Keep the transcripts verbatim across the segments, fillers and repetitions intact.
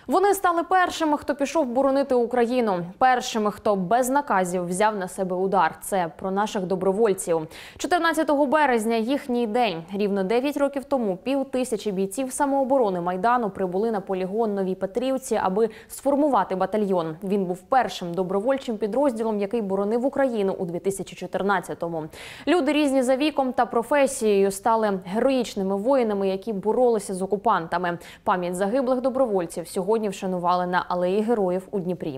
Вони стали першими, хто пішов боронити Україну. Першими, хто без наказів взяв на себе удар. Це про наших добровольців. чотирнадцятого березня – їхній день. Рівно дев'ять років тому пів тисячі бійців самооборони Майдану прибули на полігон Новій Петрівці, аби сформувати батальйон. Він був першим добровольчим підрозділом, який боронив Україну у дві тисячі чотирнадцятому. Люди різні за віком та професією стали героїчними воїнами, які боролися з окупантами. Пам'ять загиблих добровольців сьогодні Сьогодні вшанували на Алеї Героїв у Дніпрі.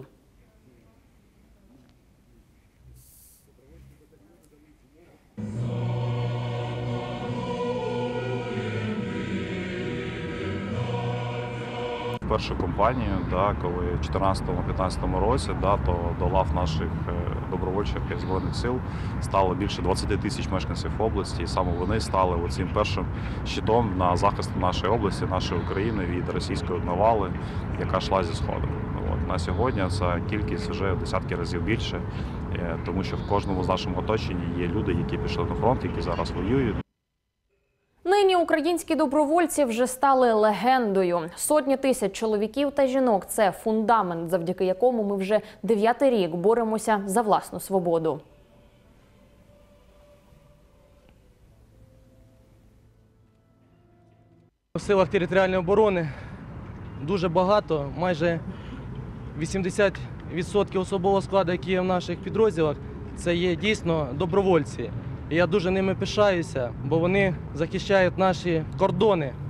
Першу кампанію, да, коли в чотирнадцятому-п'ятнадцятому році, да, то до лав наших добровольчих Збройних сил стало більше двадцяти тисяч мешканців області, і саме вони стали цим першим щитом на захист нашої області, нашої України від російської навали, яка йшла зі Сходу. От. На сьогодні ця кількість вже в десятки разів більше, тому що в кожному з нашому оточенні є люди, які пішли на фронт, які зараз воюють. Нині українські добровольці вже стали легендою. Сотні тисяч чоловіків та жінок – це фундамент, завдяки якому ми вже дев'ятий рік боремося за власну свободу. В силах територіальної оборони дуже багато, майже вісімдесят відсотків особового складу, який є в наших підрозділах, це є дійсно добровольці. І я дуже ними пишаюся, бо вони захищають наші кордони.